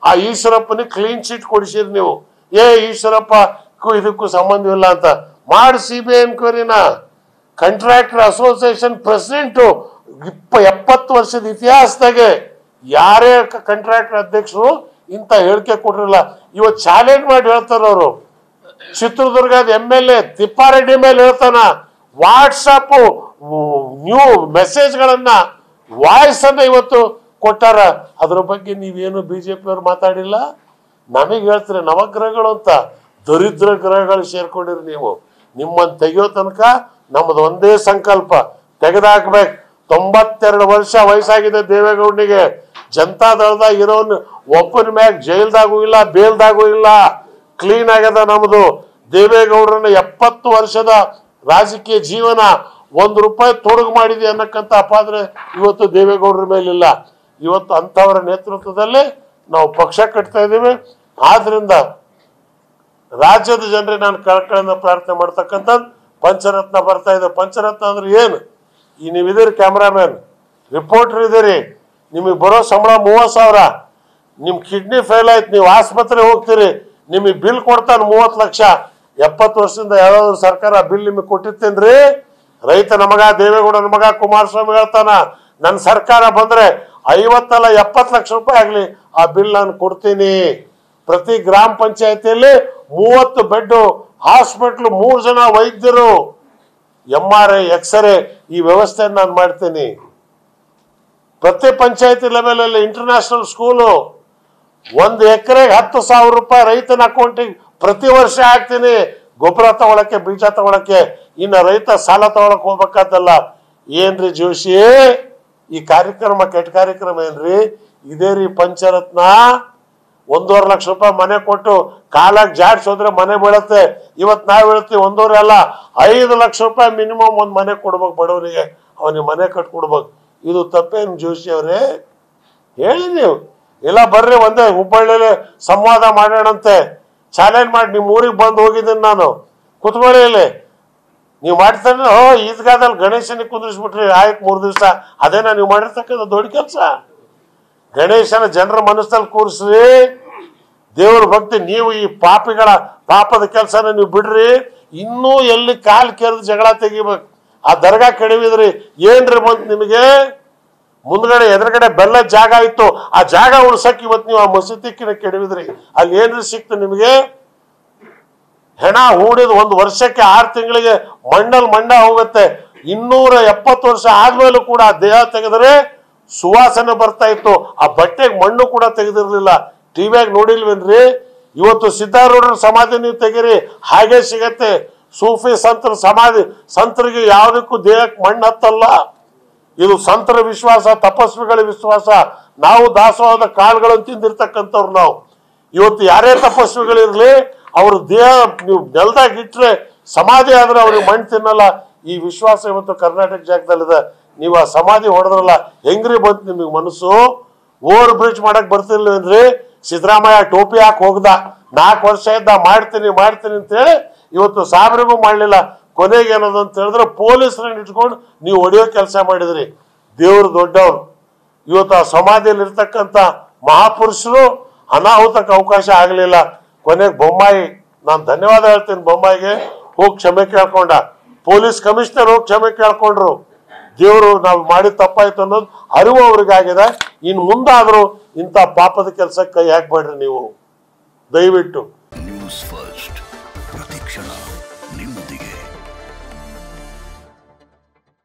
ಆ ಈಶ್ವರಪ್ಪನಿಗೆ clean chit ಕೊಡಿಸಿರಿ ನೀವು. ಈಶ್ವರಪ್ಪ ಇದಕ್ಕೂ ಸಂಬಂಧವಿಲ್ಲ ಅಂತ ಮಾಡಿ CBI ಎನ್ಕ್ವೈರಿನ. ಕಾಂಟ್ರಾಕ್ಟರ್ ಅಸೋಸಿಯೇಷನ್ ಪ್ರೆಸಿಡೆಂಟು 70 ವರ್ಷದ ಇತಿಹಾಸದಾಗೆ ಯಾರೇ ಕಾಂಟ್ರಾಕ್ಟರ್ ಅಧ್ಯಕ್ಷರು ಇಂಥ ಹೇಳಿಕೆ ಕೊಟ್ಟಿರಲಿಲ್ಲ. ಇವತ್ತು ಚಾಲೆಂಜ್ ಮಾಡಿ ಹೇಳ್ತಾರ ಅವರು. ಚಿತ್ರದುರ್ಗದ MLA ತಿಪ್ಪಾರೆಡ್ಡಿ ಮೇಲೆ ಹೇಳ್ತಾನ, ವಾಟ್ಸಪ್ ನ್ಯೂ ಮೆಸೇಜ್ಗಳನ್ನ ವಾಯ್ಸ್ ಅನ್ನ ಇವತ್ತು ಕೊಟ್ಟಾರ. ಅದ್ರ ಬಗ್ಗೆ ನೀವೇನು BJP ಅವ್ರು ಮಾತಾಡಿಲ್ಲ. ನಮಗೆ ಹೇಳ್ತೀರಿ ನವಗ್ರಹಗಳು ಅಂತ. ದರಿದ್ರ ಗ್ರಹಗಳು ಸೇರ್ಕೊಂಡಿರಿ ನೀವು. ನಿಮ್ಮನ್ನು ತೆಗೆಯೋ ತನಕ ನಮ್ಮದು ಒಂದೇ ಸಂಕಲ್ಪ, ತೆಗೆದಾಕ್ಬೇಕು. 92 ವರ್ಷ ವಯಸ್ಸಾಗಿದೆ ದೇವೇಗೌಡನಿಗೆ. ಜನತಾ ದಳದಾಗ ಇರೋನು ಒಬ್ಬನ ಮ್ಯಾಗ ಜೈಲ್ದಾಗೂ ಇಲ್ಲ, ಬೇಲ್ದಾಗೂ ಇಲ್ಲ. ಕ್ಲೀನ್ ಆಗ್ಯದ ನಮ್ದು. ದೇವೇಗೌಡರನ್ನ 70 ವರ್ಷದ ರಾಜಕೀಯ ಜೀವನ ₹1 ತೊಡಗು ಮಾಡಿದೆ ಅನ್ನಕ್ಕಂತ ಅಪಾದ್ರೆ ಇವತ್ತು ದೇವೇಗೌಡರ ಮೇಲಿಲ್ಲ. ಇವತ್ತು ಅಂಥವರ ನೇತೃತ್ವದಲ್ಲಿ ನಾವು ಪಕ್ಷ ಕಟ್ತಾ ಇದ್ದೀವಿ. ಆದ್ರಿಂದ ರಾಜ್ಯದ ಜನರಿಗೆ ನಾನು ಕಳಕಳಿಯಿಂದ ಪ್ರಾರ್ಥನೆ ಮಾಡ್ತಕ್ಕಂಥದ್ದು, ಪಂಚರತ್ನ ಬರ್ತಾ ಇದೆ. ಪಂಚರತ್ನ ಅಂದ್ರೆ ಏನು? ನೀವಿದ್ದೀರಿ ಕ್ಯಾಮ್ರಾಮ್ಯಾನ್, ರಿಪೋರ್ಟರ್ ಇದ್ದೀರಿ, ನಿಮಗೆ ಬರೋ ಸಂಬಳ 30,000. ನಿಮ್ ಕಿಡ್ನಿ ಫೇಲ್ ಆಯ್ತು, ನೀವು ಆಸ್ಪತ್ರೆಗೆ ಹೋಗ್ತೀರಿ, ನಿಮಗೆ ಬಿಲ್ ಕೊಡ್ತಾನೆ 30 ಲಕ್ಷ. 70 ವರ್ಷದಿಂದ ಯಾವ್ದಾದ್ರು ಸರ್ಕಾರ ಬಿಲ್ ನಿಮಗೆ ಕೊಟ್ಟಿತ್ತೇನ್ರಿ? ರೈತನ ಮಗ ದೇವೇಗೌಡನ ಮಗ ಕುಮಾರಸ್ವಾಮಿ ಹೇಳ್ತಾನ, ನನ್ನ ಸರ್ಕಾರ ಬಂದ್ರೆ 50 ಅಲ್ಲ 70 ಲಕ್ಷ ರೂಪಾಯಿ ಆಗ್ಲಿ ಆ ಬಿಲ್ ನಾನು ಕೊಡ್ತೀನಿ. ಪ್ರತಿ ಗ್ರಾಮ ಪಂಚಾಯತಿಯಲ್ಲಿ 30 ಬೆಡ್ ಹಾಸ್ಪಿಟ್ಲ್, 3 ಜನ ವೈದ್ಯರು, MRI ಎಕ್ಸ್ರೇ ಈ ವ್ಯವಸ್ಥೆಯನ್ನು ನಾನು ಮಾಡ್ತೀನಿ. ಪ್ರತಿ ಪಂಚಾಯತಿ ಲೆವೆಲ್ ಅಲ್ಲಿ ಇಂಟರ್ನ್ಯಾಷನಲ್ ಸ್ಕೂಲು, 1 ಎಕರೆಗೆ 10,000 ರೂಪಾಯಿ ರೈತನ ಅಕೌಂಟಿಗೆ ಪ್ರತಿ ವರ್ಷ ಹಾಕ್ತೀನಿ. ಗೊಬ್ಬರ ತಗೊಳಕ್ಕೆ, ಬೀಜ ತಗೊಳಕ್ಕೆ. ಇನ್ನು ರೈತ ಸಾಲ ತಗೊಳಕ್ ಹೋಗ್ಬೇಕಾದಲ್ಲ. ಏನ್ರಿ ಜೋಶಿ, ಈ ಕಾರ್ಯಕ್ರಮ ಕೆಟ್ಟ ಕಾರ್ಯಕ್ರಮ ಏನ್ರಿ? ಇದೇ ರೀ ಪಂಚರತ್ನ. 1.5 ಲಕ್ಷ ರೂಪಾಯಿ ಮನೆ ಕೊಟ್ಟು ಕಾಲಾಗಿ ಜಾಡ್ಸೋದ್ರೆ ಮನೆ ಬೀಳತ್ತೆ. ಇವತ್ತು ನಾವು ಹೇಳ್ತೀವಿ 1.5 ಅಲ್ಲ 5 ಲಕ್ಷ ರೂಪಾಯಿ ಮಿನಿಮಮ್ ಒಂದು ಮನೆ ಕೊಡ್ಬೇಕು ಬಡವರಿಗೆ, ಅವನಿಗೆ ಮನೆ ಕಟ್ಕೊಡ್ಬೇಕು. ಇದು ತಪ್ಪೇನು ಜೋಶಿ ಅವರೇ? ಹೇಳಿ ನೀವು. ಇಲ್ಲ ಬರ್ರಿ ಒಂದೇ ಹುಬ್ಬಳ್ಳಿಯಲ್ಲಿ ಸಂವಾದ ಮಾಡೋಣಂತೆ, ಚಾಲೆಂಜ್ ಮಾಡಿ. ನಿಮ್ಮ ಊರಿಗೆ ಬಂದು ಹೋಗಿದ್ದೀನಿ ನಾನು, ಕುತ್ಕೊಳ್ಳಿ ಇಲ್ಲಿ. ನೀವು ಮಾಡ್ತಾನೆ ಈದ್ಗಾದಲ್ಲಿ ಗಣೇಶನಿಗೆ ಕುಂದಿಸ್ಬಿಟ್ರಿ, ಆಯ್ತು 3 ದಿವಸ. ಅದೇನಾ ನೀವು ಮಾಡಿರ್ತಕ್ಕಂಥ ದೊಡ್ಡ ಕೆಲಸ? ಗಣೇಶನ ಜನರ ಮನಸ್ಸಲ್ಲಿ ಕೂರಿಸ್ರಿ, ದೇವ್ರ ಭಕ್ತಿ. ನೀವು ಈ ಪಾಪದ ಕೆಲಸನ ನೀವು ಬಿಡ್ರಿ. ಇನ್ನೂ ಎಲ್ಲಿ ಕಾಲ್ ಕೆರೆದು ಜಗಳ ತೆಗಿಬೇಕು. ಆ ದರ್ಗಾ ಕೆಡವಿದ್ರಿ, ಏನ್ರಿ ಬಂತು ನಿಮಗೆ? ಮುಂದ್ಗಡೆ ಎದುರುಗಡೆ ಬೆಲ್ಲದ ಜಾಗ ಇತ್ತು, ಆ ಜಾಗ ಉಳ್ಸಕ್ ಇವತ್ತು ನೀವು ಆ ಮಸೀದಿ ಕೆಡವಿದ್ರಿ. ಅಲ್ಲಿ ಏನ್ರಿ ಸಿಕ್ತು ನಿಮಗೆ? ಹೆಣ ಹೂಡಿದ 1 ವರ್ಷಕ್ಕೆ 6 ತಿಂಗಳಿಗೆ ಮಂಡ ಹೋಗುತ್ತೆ. 270 ವರ್ಷ ಆದ್ಮೇಲೂ ಕೂಡ ಆ ದೇಹ ತೆಗೆದರೆ ಸುವಾಸನೆ ಬರ್ತಾ ಇತ್ತು. ಆ ಬಟ್ಟೆಗೆ ಮಣ್ಣು ಕೂಡ ತೆಗೆದಿರ್ಲಿಲ್ಲ. ಟಿವಿಯಾಗ ನೋಡಿಲ್ವೇನ್ರಿ? ಇವತ್ತು ಸಿದ್ಧಾರೂಢರ ಸಮಾಧಿ ನೀವು ತೆಗೀರಿ, ಹಾಗೆ ಸಿಗತ್ತೆ. ಸೂಫಿ ಸಂತರ ಸಮಾಧಿ, ಸಂತರಿಗೆ ಯಾವುದಕ್ಕೂ ದೇಹಕ್ಕೆ ಮಣ್ಣು ಹತ್ತಲ್ಲ. ಇದು ಸಂತರ ವಿಶ್ವಾಸ, ತಪಸ್ವಿಗಳ ವಿಶ್ವಾಸ. ನಾವು ದಾಸವಾದ ಕಾಳುಗಳನ್ನು ತಿಂದಿರ್ತಕ್ಕಂಥವ್ರು ನಾವು. ಇವತ್ತು ಯಾರೇ ತಪಸ್ವಿಗಳಿರ್ಲಿ, ಅವ್ರ ದೇಹ ನೀವು ನೆಲದಾಗ ಇಟ್ರೆ ಸಮಾಧಿ ಆದ್ರೆ ಅವ್ರಿಗೆ ಮಣ್ಣು ತಿನ್ನಲ್ಲ. ಈ ವಿಶ್ವಾಸ ಇವತ್ತು ಕರ್ನಾಟಕ ಜಾಗದಲ್ಲಿದೆ. ನೀವು ಆ ಸಮಾಧಿ ಹೊಡೆದ್ರಲ್ಲ, ಹೆಂಗ್ರಿ ಬಂತು ನಿಮಗೆ ಮನಸ್ಸು? ಓವರ್ ಬ್ರಿಡ್ಜ್ ಮಾಡಕ್ ಬರ್ತಿರ್ಲಿಲ್ವೇನ್ರಿ? ಸಿದ್ದರಾಮಯ್ಯ ಟೋಪಿ ಹಾಕಿ ಹೋಗ್ದ, 4 ವರ್ಷ ಇದ್ದ ಮಾಡ್ತೀನಿ ಅಂತ ಹೇಳಿ ಇವತ್ತು ಸಾಬ್ರಿಗೂ ಮಾಡ್ಲಿಲ್ಲ. ಕೊನೆಗೆ ಏನದು ಅಂತ ಹೇಳಿದ್ರೆ ಪೊಲೀಸರನ್ನ ಇಟ್ಕೊಂಡು ನೀವು ಹೊಡೆಯೋ ಕೆಲಸ ಮಾಡಿದ್ರಿ. ದೇವ್ರು ದೊಡ್ಡವ್ರು. ಇವತ್ತು ಆ ಸಮಾಧಿಯಲ್ಲಿ ಇರ್ತಕ್ಕಂಥ ಮಹಾಪುರುಷರು ಅನಾಹುತಕ್ಕೆ ಅವಕಾಶ ಆಗಲಿಲ್ಲ. ಕೊನೆಗೆ ಬೊಮ್ಮಾಯಿ, ನಾನು ಧನ್ಯವಾದ ಹೇಳ್ತೀನಿ ಬೊಮ್ಮಾಯಿಗೆ, ಹೋಗಿ ಕ್ಷಮೆ ಕೇಳ್ಕೊಂಡ. ಪೊಲೀಸ್ ಕಮಿಷನರ್ ಹೋಗಿ ಕ್ಷಮೆ ಕೇಳ್ಕೊಂಡ್ರು. ದೇವರು ನಾವು ಮಾಡಿದ ತಪ್ಪಾಯ್ತು ಅನ್ನೋದು ಅರಿವು ಅವ್ರಿಗಾಗಿದೆ. ಇನ್ನು ಮುಂದಾದ್ರೂ ಇಂಥ ಪಾಪದ ಕೆಲಸಕ್ಕೆ ಕೈ ಹಾಕ್ಬೇಡ್ರಿ ನೀವು, ದಯವಿಟ್ಟು. ನ್ಯೂಸ್ ಫಸ್ಟ್ ಪ್ರತಿಕ್ಷಣ.